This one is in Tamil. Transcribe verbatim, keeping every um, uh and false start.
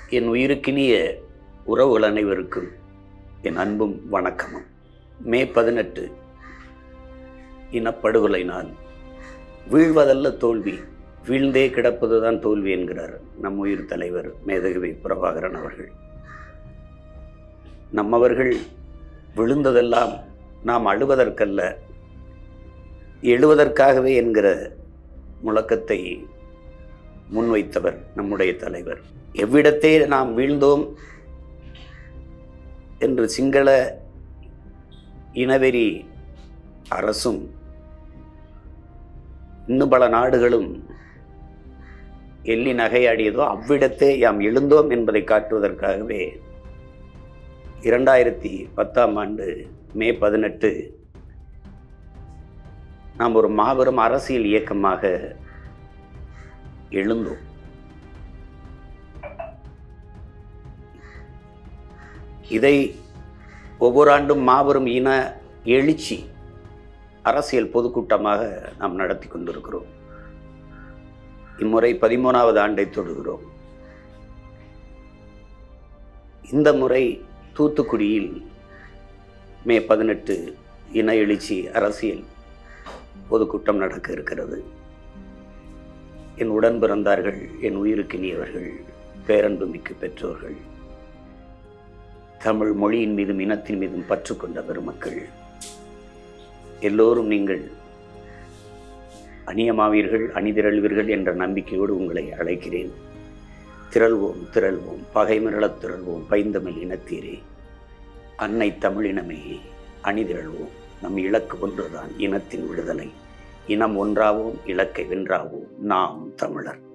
என் உயிருக்கினிய உறவுகள் அனைவருக்கும் என் அன்பும் வணக்கமும். மே பதினெட்டு இனப்படுகொலை நாள். வீழ்வதல்ல தோல்வி, வீழ்ந்தே கிடப்பதுதான் தோல்வி என்கிறார் நம் உயிர் தலைவர் மேதகவி பிரபாகரன் அவர்கள். நம்மவர்கள் விழுந்ததெல்லாம் நாம் அழுவதற்கல்ல, எழுவதற்காகவே என்கிற முழக்கத்தை முன்வைத்தவர் நம்முடைய தலைவர். எவ்விடத்தே நாம் வீழ்ந்தோம் என்று சிங்கள இனவெறி அரசும் இன்னும் பல நாடுகளும் எள்ளி நகையாடியதோ அவ்விடத்தே யாம் எழுந்தோம் என்பதை காட்டுவதற்காகவே இரண்டாயிரத்தி பத்தாம் ஆண்டு மே பதினெட்டு நாம் ஒரு மாபெரும் அரசியல் இயக்கமாக எழுந்தோம். இதை ஒவ்வொரு ஆண்டும் மாபெரும் இன எழுச்சி அரசியல் பொதுக்கூட்டமாக நாம் நடத்தி கொண்டிருக்கிறோம். இம்முறை பதிமூணாவது ஆண்டை தொடுகிறோம். இந்த முறை தூத்துக்குடியில் மே பதினெட்டு இன எழுச்சி அரசியல் பொதுக்கூட்டம் நடக்க இருக்கிறது. என் உடன் பிறந்தார்கள், என் உயிருக்கினியவர்கள், பேரன்பு மிக்க பெற்றோர்கள், தமிழ் மொழியின் மீதும் இனத்தின் மீதும் பற்று கொண்ட பெருமக்கள் எல்லோரும் நீங்கள் அணியமாவீர்கள், அணிதிரள்வீர்கள் என்ற நம்பிக்கையோடு உங்களை அழைக்கிறேன். திரள்வோம் திரள்வோம் பகைமிரளத் திரள்வோம் பைந்தமிழ் இனத்தீரே, அன்னை தமிழினமே அணிதிரள்வோம். நம் இலக்கு ஒன்றுதான், இனத்தின் விடுதலை. இனம் ஒன்றாவோம், இலக்கை வென்றாவோம், நாம் தமிழர்.